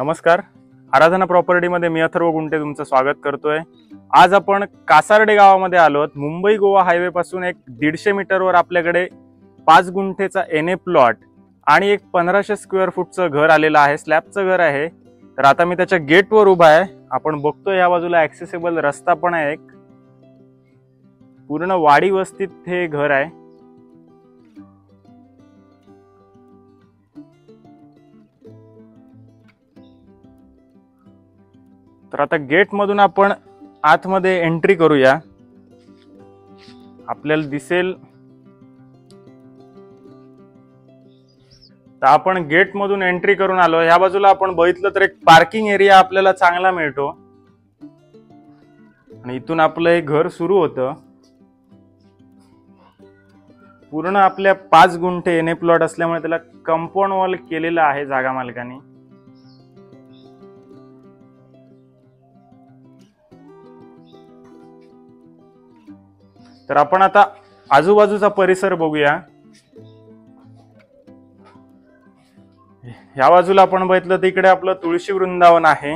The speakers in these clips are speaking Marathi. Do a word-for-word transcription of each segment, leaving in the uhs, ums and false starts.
नमस्कार, आराधना प्रॉपर्टीमध्ये मी अथर्व गुंटे तुमचं स्वागत करतोय। आज आपण कासार्डे गावामध्ये आलोत। मुंबई गोवा हायवे पासून एक दीडशे मीटरवर आपल्याकडे पाच गुंठेचा एन ए प्लॉट आणि एक पंधराशे स्क्वेअर फूटचं घर आलेलं आहे। स्लॅबचं घर आहे। तर आता मी त्याच्या गेटवर उभा आहे। आपण बघतोय या बाजूला ऍक्सेसिबल रस्ता पण आहे। एक पूर्ण वाडी वस्तीत हे घर आहे। तर आता गेट मधून आपण आतमध्ये एंट्री करूया। आपल्याला दिसेल तर आपण गेट मधून एंट्री करून आलो। ह्या बाजूला आपण बघितलं तर एक पार्किंग एरिया आपल्याला चांगला मिळतो आणि इथून आपलं हे घर सुरू होतं। पूर्ण आपल्या पाच गुंठे एन ए प्लॉट असल्यामुळे त्याला कंपाऊंड वॉल केलेला आहे जागा मालकांनी। तर आपण आता आजूबाजूचा परिसर बघूया। ह्या बाजूला आपण बघितलं तर इकडे आपलं तुळशी वृंदावन आहे।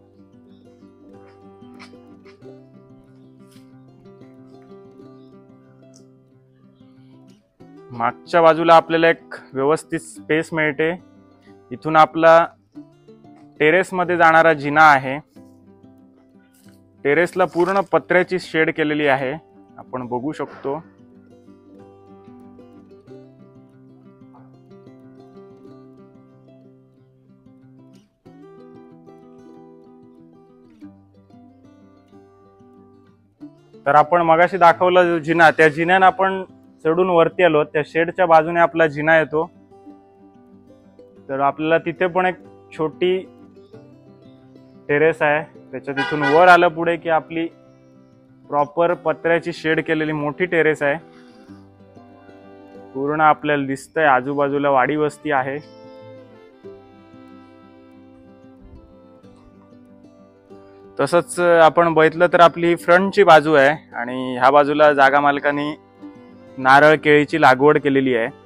मागच्या बाजूला आपल्याला एक व्यवस्थित स्पेस मिळते। इथून आपला टेरेस मध्ये जाणारा जिना आहे। टेरेसला पूर्ण पत्र्याची शेड केलेली आहे, आपण बघू शकतो। तर आपण मगाशी दाखवला जो जिना, त्या जिन्याने आपण चढून वरती आलो। त्या शेडच्या बाजूने आपला जिना येतो। तर आपल्याला तिथे पण एक छोटी टेरेस आहे। त्याच्या तिथून वर आलं पुढे की आपली प्रॉपर पत्र्याची शेड केलेली मोठी टेरेस आहे। पूर्ण आपल्याला दिसतंय आजूबाजूला वाडी वस्ती आहे। तसंच आपण बघितलं तर आपली फ्रंटची बाजू आहे आणि ह्या बाजूला जागा मालकांनी नारळ केळीची लागवड केलेली आहे।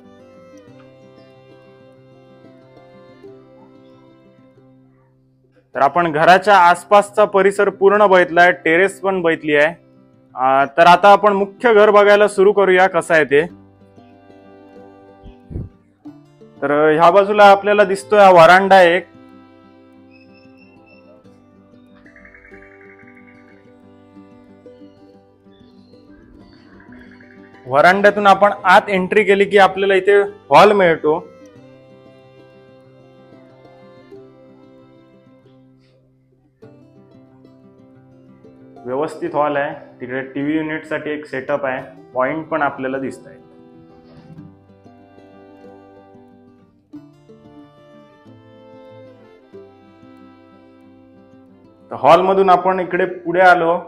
तर आपण घराच्या आसपासचा परिसर पूर्ण बघितलाय, टेरेस पण बघितली आहे। तर आता आपण मुख्य घर बघायला सुरू करूया कसं आहे ते। तर ह्या बाजूला आपल्याला दिसतोय हा व्हरांडा एक। व्हरांड्यातून आपण आत एंट्री केली की आपल्याला इथे हॉल मिळतो। व्यवस्थित हॉल आहे। तिकडे टीव्ही युनिट साठी एक सेटअप आहे। पॉइंट पण आपल्याला दिसत आहे। तर हॉल मधून आपण इकडे पुढे आलो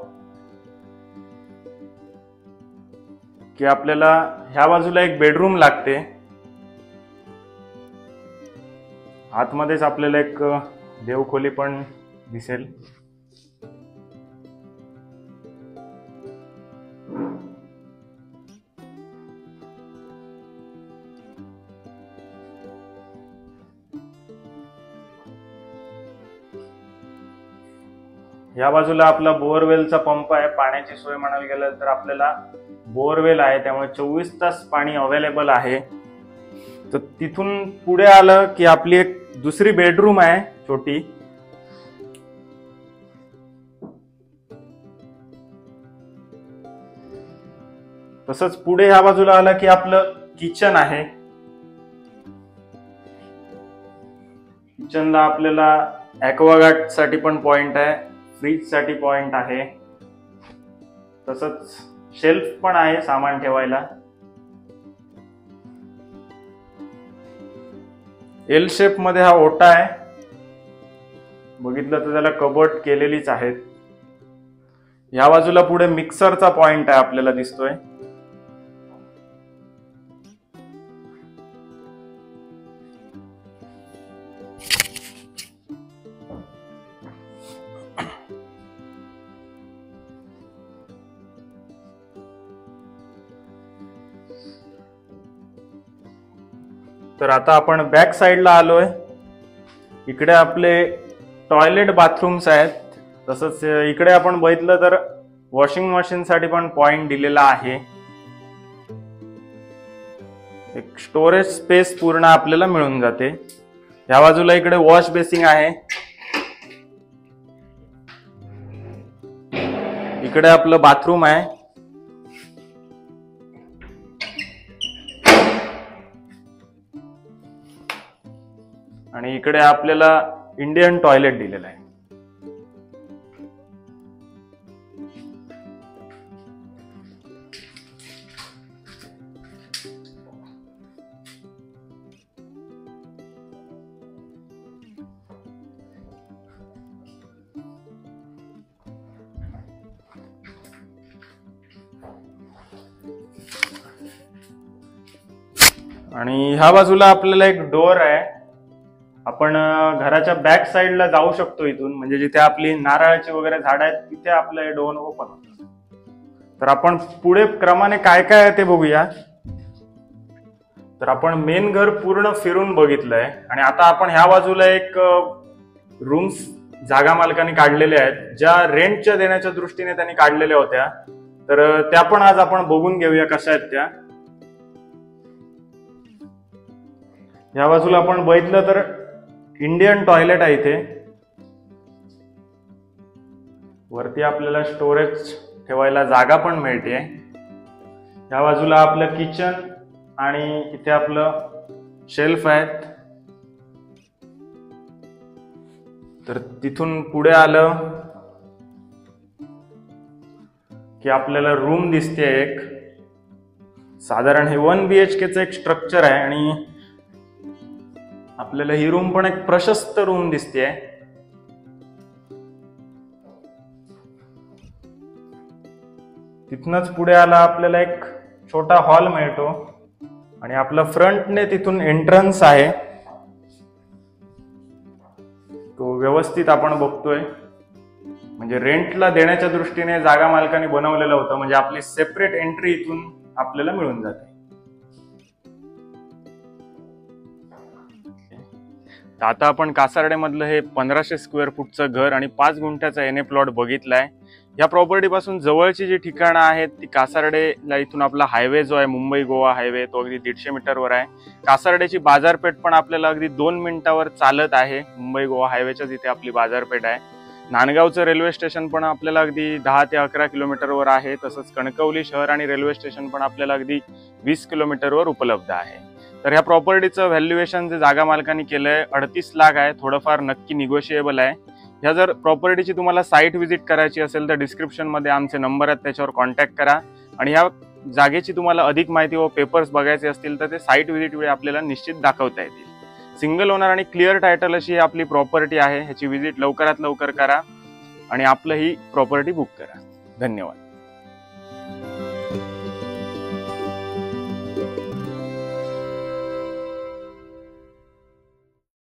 की आपल्याला ह्या बाजूला एक बेडरूम लागते। आतमध्येच आपल्याला एक देवखोली पण दिसेल। या बाजूला आपला बोअरवेलचा पंप आहे। पाण्याची सोय म्हणायला गेलं तर आपल्याला बोअरवेल आहे, त्यामुळे चोवीस तास पाणी अवेलेबल आहे। तर तिथून पुढे आलं की आपली एक दुसरी बेडरूम आहे छोटी। तसंच पुढे ह्या बाजूला आलं की आपलं किचन आहे। किचनला आपल्याला ॲक्वागार्ड साठी पण पॉइंट आहे, फ्रीज साठी पॉइंट आहे। तसंच शेल्फ पण आहे सामान ठेवायला। एल शेप मध्ये हा ओटा आहे। बघितलं तर त्याला कबर्ड केलेलीच आहेत। या बाजूला पुढे मिक्सरचा पॉइंट आहे आपल्याला दिसतोय। तर आता आपण बॅक साइडला आलोय। इकडे आपले टॉयलेट बाथरूम्स आहेत. तसंच इकडे आपण बघितलं तर वॉशिंग मशीन साठी पण पॉइंट दिलेला आहे. एक स्टोरेज स्पेस पूर्ण आपल्याला मिळून जाते. या बाजूला इकडे वॉश बेसिंग आहे. इकडे आपलं बाथरूम आहे. आणि इकडे आपल्याला इंडियन टॉयलेट दिलेलं आहे. आणि ह्या बाजूला आपल्याला एक डोअर आहे. आपण घराच्या बॅक साइडला जाऊ शकतो इथून, म्हणजे जिथे आपली नारळाची वगैरे झाड आहेत तिथे आपलं डोअर ओपन होतं. तर आपण पुढे क्रमाने काय काय आहे ते बघूया. तर आपण मेन घर पूर्ण फिरून बघितलंय आणि आता आपण ह्या बाजूला एक रूम्स जागा मालकाने काढलेल्या आहेत, ज्या रेंटच्या देण्याच्या दृष्टीने त्यांनी काढलेल्या होत्या. तर त्या पण आज आपण बघून घेऊया कशा आहेत त्या. या बाजूला आपण बघितलं तर इंडियन टॉयलेट आहे इथे. वरती आपल्याला स्टोरेज ठेवायला जागा पण मिळते. या बाजूला आपलं किचन आणि इथे आपलं शेल्फ आहेत. तर तिथून पुढे आलं की आपल्याला रूम दिसते एक. साधारण हे वन बीएचकेचं एक स्ट्रक्चर आहे आणि आपल्याला ही रूम पण एक प्रशस्त रूम दिसते. तिथूनच पुढे आला आपल्याला एक छोटा हॉल मिळतो आणि आपला फ्रंटने तिथून एंट्रन्स आहे. तो व्यवस्थित आपण बघतोय, म्हणजे रेंटला देण्याच्या दृष्टीने जागा मालकाने बनवलेलं होतं, म्हणजे आपली सेपरेट एंट्री इथून आपल्याला मिळून जाते. आता आपण कासार्डे मधलं हे पंधराशे स्क्वेअर फूटचं घर आणि पाच गुंठ्याचा एन ए प्लॉट बघितलाय. या प्रॉपर्टी पासून जवळची जी ठिकाणं आहेत ती कासार्डेला इथून आपला हायवे जो आहे मुंबई गोवा हायवे तो अगदी दीडशे मीटरवर आहे. कासार्डेची बाजारपेठ पण आपल्याला अगदी दोन मिनिटावर चालत आहे. मुंबई गोवा हायवेच्याच इथे आपली बाजारपेठ आहे. नांदगावचं रेल्वे स्टेशन पण आपल्याला अगदी दहा ते अकरा किलोमीटरवर आहे. तसंच कणकवली शहर आणि रेल्वे स्टेशन पण आपल्याला अगदी वीस किलोमीटरवर उपलब्ध आहे. तर ह्या प्रॉपर्टीचं व्हॅल्युएशन जे जागा मालकांनी केलंय अडतीस लाख आहे. थोडंफार नक्की निगोशिएबल आहे. ह्या जर प्रॉपर्टीची तुम्हाला साईट व्हिजिट करायची असेल तर डिस्क्रिप्शन मध्ये आमचे नंबर आहेत, त्याच्यावर कॉन्टॅक्ट करा. आणि ह्या जागेची तुम्हाला अधिक माहिती व पेपर्स बघायचे असतील तर ते साईट व्हिजिट वेळी आपल्याला निश्चित दाखवता येतील. सिंगल ओनर आणि क्लिअर टायटल अशी आपली प्रॉपर्टी आहे. ह्याची व्हिजिट लवकरात लवकर करा आणि आपलं ही प्रॉपर्टी बुक करा. धन्यवाद.